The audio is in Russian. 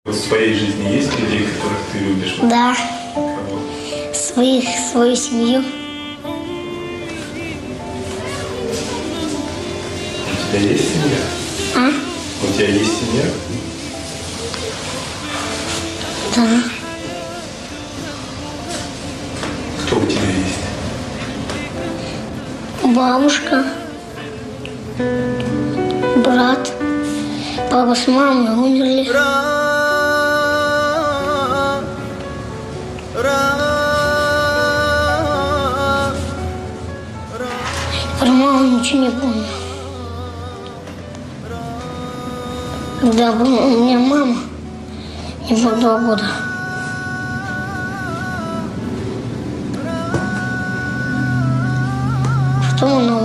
В своей жизни есть людей, которых ты любишь? Да. Кого? Свою семью. У тебя есть семья? А? У тебя есть семья? Да. Кто у тебя есть? Бабушка. Брат. Папа с мамой умерли. Про маму ничего не помню. Когда была у меня мама, ей было 2 года. Потом она